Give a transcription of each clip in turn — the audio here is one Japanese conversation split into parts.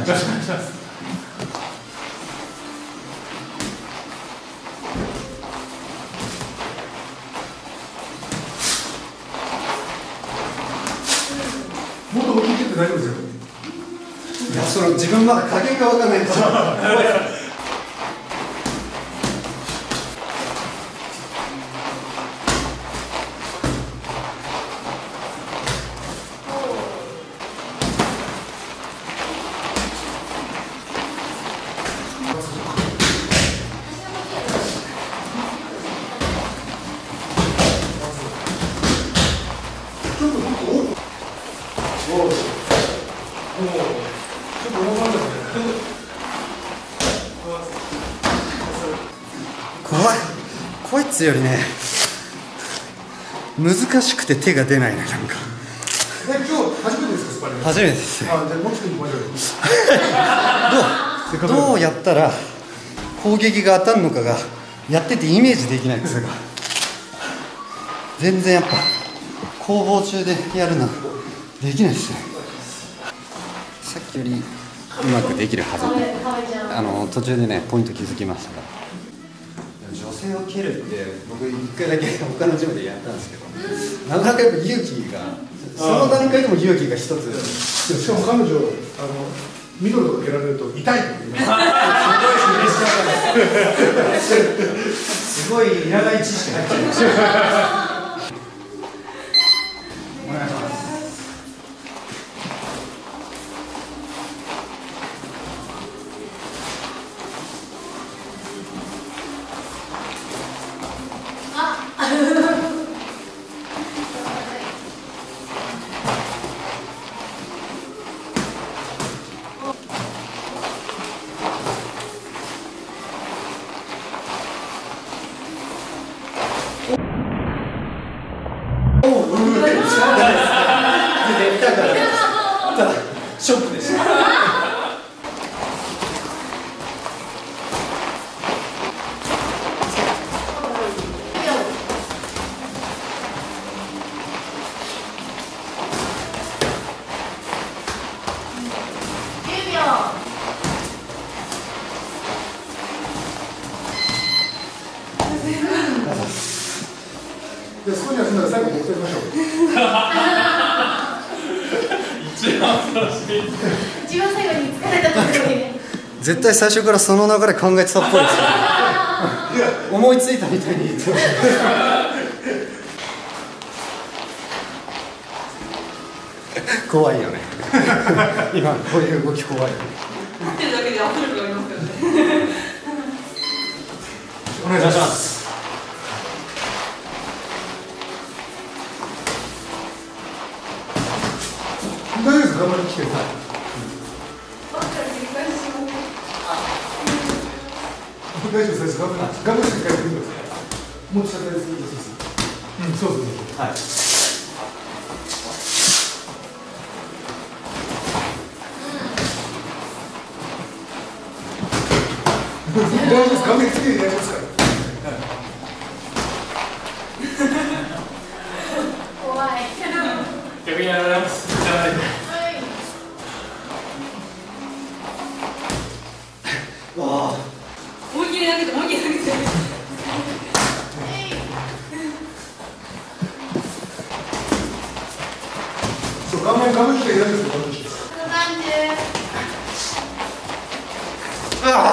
願いします。もっと大きいって大丈夫ですよ。 いや、その自分まだ加減が分かんないんですよ。怖いっつよりね、難しくて手が出ないね、なんか。 今日初めてですか、スパリング？ 初めてです。 あ、じゃあもうちょっと前で。 どうやったら攻撃が当たるのかがやっててイメージできないですが、全然やっぱ攻防中でやるのできないですね。さっきよりうまくできるはず。途中でねポイント気づきましたから。女性を蹴るって僕一回だけ他のジムでやったんですけど、なかなかやっぱ勇気が、その段階でも勇気が一つ。 しかも彼女、ミドルとか蹴られると痛いって言います。 すごいいらない知識入ってます。お願いします。ショックでした。 じゃあそこには住んだら最後持っていきましょう。 一番最後に疲れたところで絶対最初からその流れ考えてたっぽいですよ。思いついたみたいに言ってました。怖いよね。今こういう動き怖いよね。 待ってるだけで圧力がありますからね。 お願いします。大丈夫です。頑張りに来てください。大丈夫です。頑張って帰ってください。もう下です。うん、そうそうそう。はい。大丈夫です。画面つけて大丈夫ですから。 怖い。 逆にやられます。じゃない。 わあ。 思いっきり投げて、思いっきり投げて。 そう、画面つけて大丈夫です。 ああ。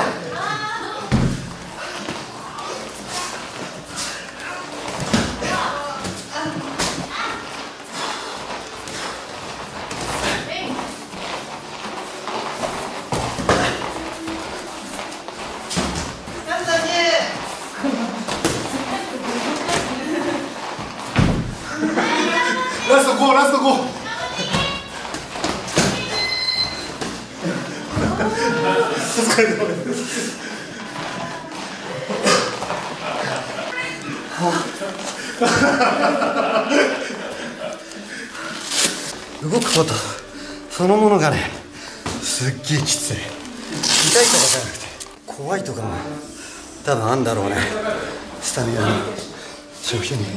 ラスト5、ラスト5。お疲れ様です。 動くことそのものがね、すっげえきつい。痛いとかじゃなくて怖いとかも多分あんだろうね。スタミナの消費に。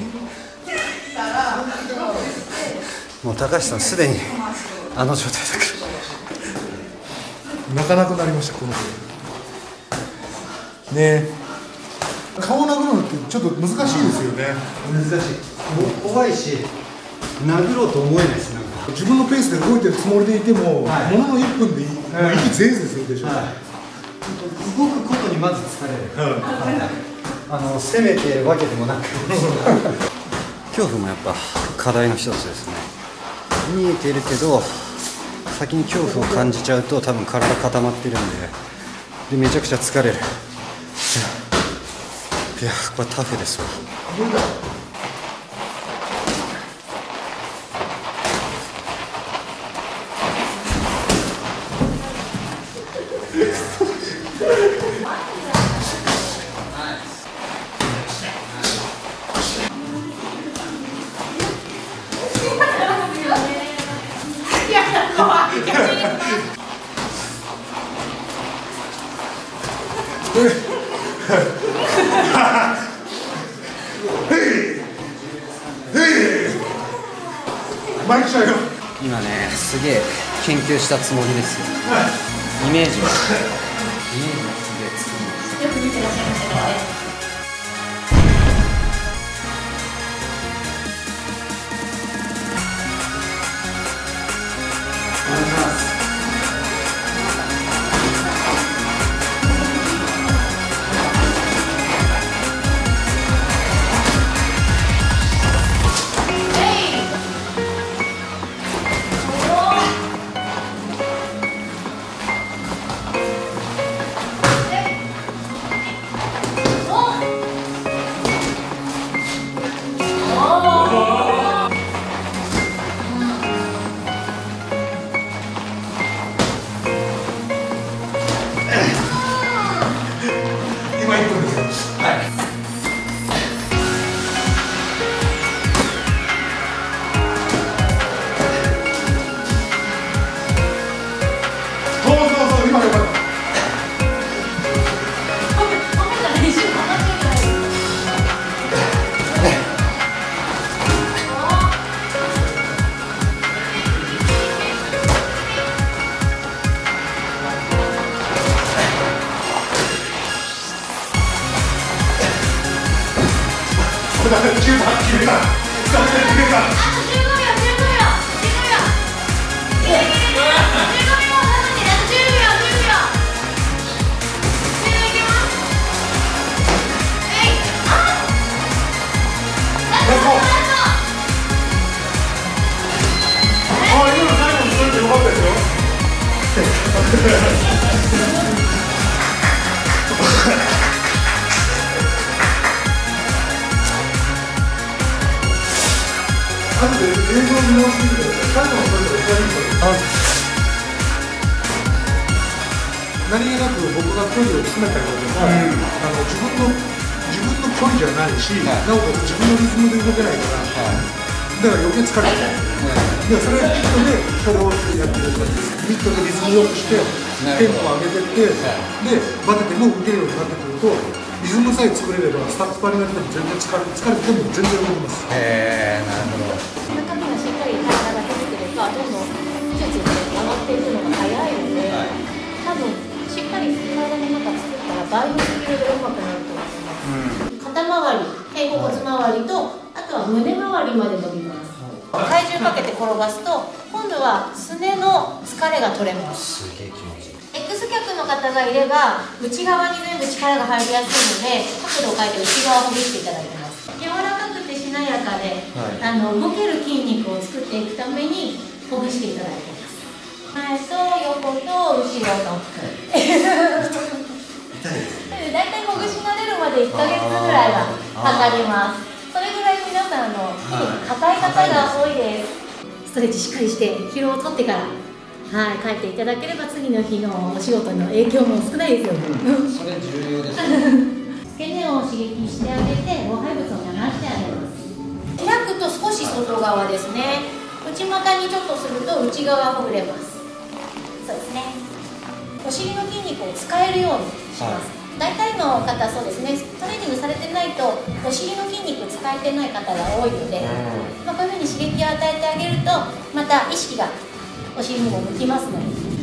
もう高橋さんすでにあの状態だから。 泣かなくなりましたこの子ね。顔を殴るのってちょっと難しいですよね。 難しい。怖いし、殴ろうと思えないです。なんか自分のペースで動いてるつもりでいても、 はい、 ものの1分で息ぜいぜいするでしょ。 はい、動くことにまず疲れる。攻めてるわけでもなく恐怖もやっぱ課題の一つですね。見えてるけど先に恐怖を感じちゃうと多分体固まってるんでめちゃくちゃ疲れる。いやこれタフですわ。今ねすげえ研究したつもりですよ。イメージがすげえつくんです。 よく見てらっしゃいましたからね。 お願いします。 何気なく僕が距離を詰めたりとか、自分の距離じゃないし、なおかつ自分のリズムで動けないから、だから余計疲れちゃう。でそれはミットでそれをやってるんです。ミットでリズムよくしてテンポを上げてって、でバテても受けるようになってくるとリズムさえ作れればスタッフパリが出ても全然疲れても全然動きます。 へえ、なるほど。 中身がしっかり体が出てくればどんどん技術って上がっていくのが早いので、多分しっかり体の中作ったら倍のスピードでうまくなると思います。肩周り、肩甲骨周りとあとは胸周りまで伸びます。体重かけて転がすと今度はすねの疲れが取れます。 すげえ気持ちいい。 X 脚の方がいれば内側に全部力が入りやすいので角度を変えて内側をほぐしていただいてます。柔らかくてしなやかで、動ける筋肉を作っていくためにほぐしていただいてます。前と横と後ろとだいたいほぐし慣れるまで1ヶ月ぐらいはかかります。それぐらい皆さん硬い方が多いです。ストレッチしっかりして疲労を取ってから帰っていただければ次の日のお仕事の影響も少ないですよ。 それ重要です。 付け根を刺激してあげて老廃物を流してあげます。開くと少し外側ですね。内股にちょっとすると内側ほぐれます。そうですね。お尻の筋肉を使えるようにします。大体の方そうですね、トレーニングされてないとお尻の筋肉使えてない方が多いので、こういうふうに刺激を与えてあげるとまた意識がお尻にも向きますので。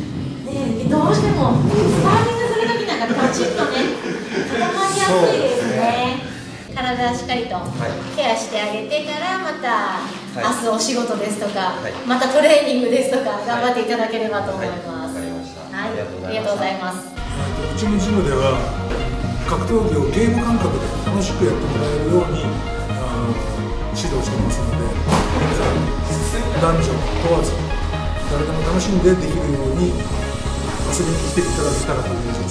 でどうしてもスパーリングするときなんかガチッとね固まりやすいですね。体しっかりとケアしてあげてからまた明日お仕事ですとか、またトレーニングですとか頑張っていただければと思います。はい、ありがとうございます。 うちのジムでは格闘技をゲーム感覚で楽しくやってもらえるように指導してますので、皆さん男女問わず誰でも楽しんでできるように遊びに来ていただけたらと思います。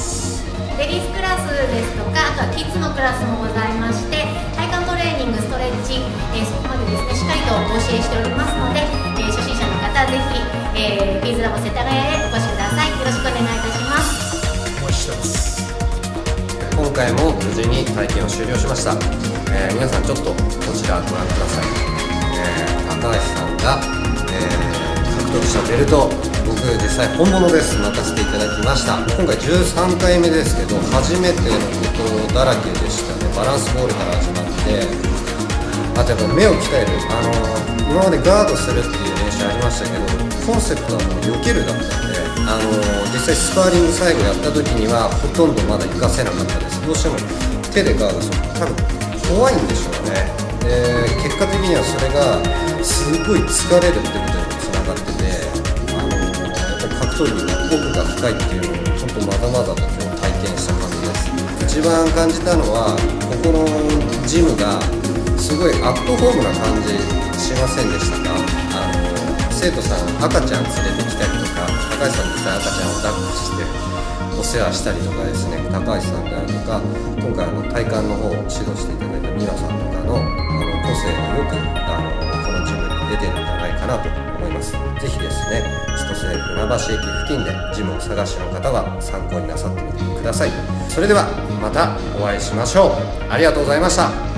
レディースクラスですとか、あとはキッズのクラスもございまして、体幹トレーニング、ストレッチ、そこまでですねしっかりとお教えしておりますので、初心者の方ぜひ、ビーズラボ世田谷へお越しください。よろしくお願いいたします。 お待ちしてます。 今回も無事に体験を終了しました。皆さんちょっとこちらご覧ください。高橋さんが、獲得したベルト、僕実際本物です任せていただきました。今回13回目ですけど初めてのことだらけでしたね。バランスボールから始まって、あとやっぱ目を鍛える、今までガードするっていう練習ありましたけど、コンセプトはもう避けるだったんで、実際スパーリング最後やった時にはほとんどまだ活かせなかったです。どうしても手でガードすると多分怖いんでしょうね。結果的にはそれがすごい疲れるってことにもつながってて、やっぱり格闘技の奥が深いっていうのを本当まざまざと今日体験した感じです。一番感じたのはここのジムがすごいアットホームな感じしませんでしたか？生徒さん赤ちゃん連れてきたりとか、高橋さん実際赤ちゃんを抱っこしてお世話したりとかですね、高橋さんであるとか、今回体幹の方を指導していただいたミラさんとかの個性がよくこのジムに出てるんじゃないかなと思います。ぜひですね、千歳船橋駅付近でジムを探しの方は参考になさってみてください。それではまたお会いしましょう。ありがとうございました。